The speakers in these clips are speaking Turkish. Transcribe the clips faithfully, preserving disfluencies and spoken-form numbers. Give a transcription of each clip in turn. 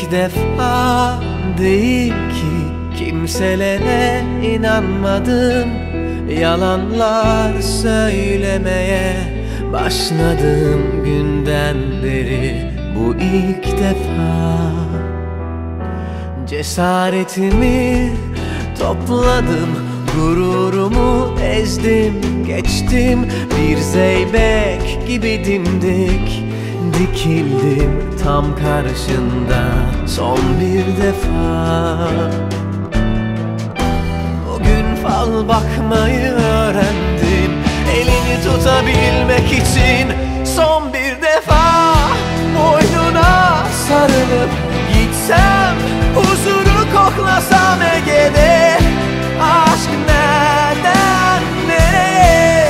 ilk defa değil ki kimselere inanmadım. Yalanlar söylemeye başladım günden beri. Bu ilk defa cesaretimi topladım, gururumu ezdim geçtim. Bir zeybek gibi dimdik dikildim tam karşında son bir defa. Bugün fal bakmayı öğrendim, elini tutabilmek için son bir defa. Boynuna sarılıp gitsem, huzuru koklasam Ege'de. Aşk nereden nereye?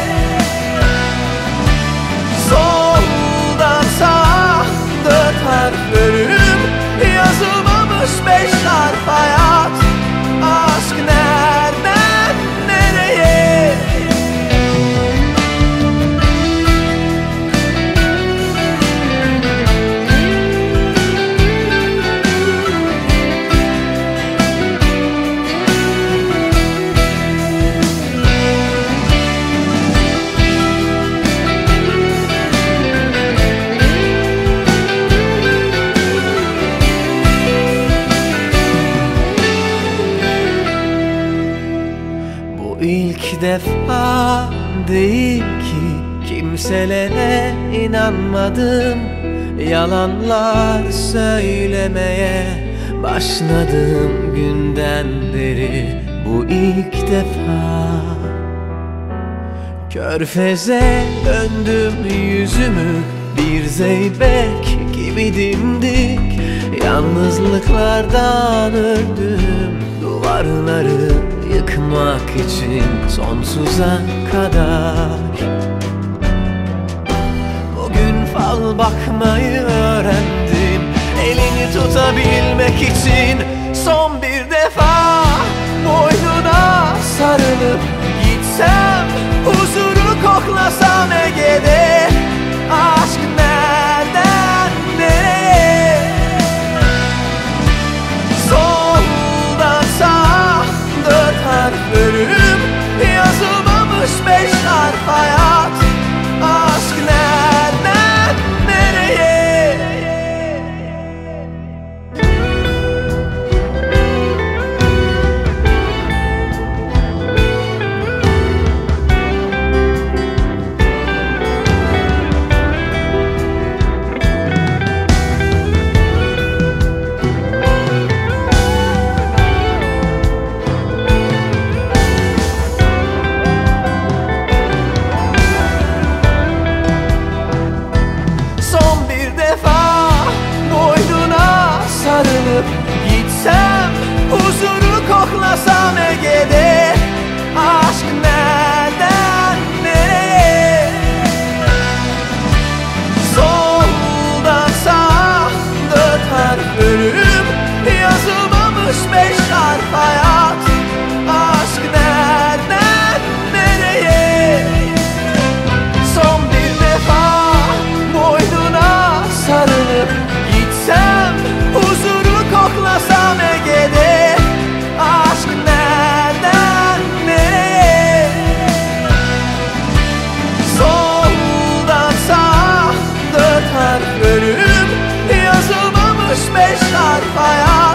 Soldan sağa dört harf ölüm, yazılmamış beş harf hayat. Aşk nereden nereye? İlk defa değil ki kimselere inanmadım. Yalanlar söylemeye başladım günden beri. Bu ilk defa Körfeze döndüm yüzümü, bir zeybek gibi dimdik. Yalnızlıklardan öldüm, duvarları yıkmak için sonsuza kadar. Bugün fal bakmayı öğrendim, elini tutabilmek için son bir defa. Boynuna sarılıp gitsem, huzuru koklasam Ege'de. Aşk nereden nereye? Soldan sağa dört harf ölüm, yazılmamış beş harf hayat. Aşk nereden nereye? Gitsem, huzuru koklasam Ege'de. Aşk nereden nereye? Soldan sağa dört harf ölüm, yazılmamış beş harf hayat. Aşk nereden nereye? Son bir defa boynuna sarılıp gitsem, huzuru koklasam Ege'de. Aşk nereden nereye? Soldan sağa dört harf ölüm, yazılmamış beş harf hayat.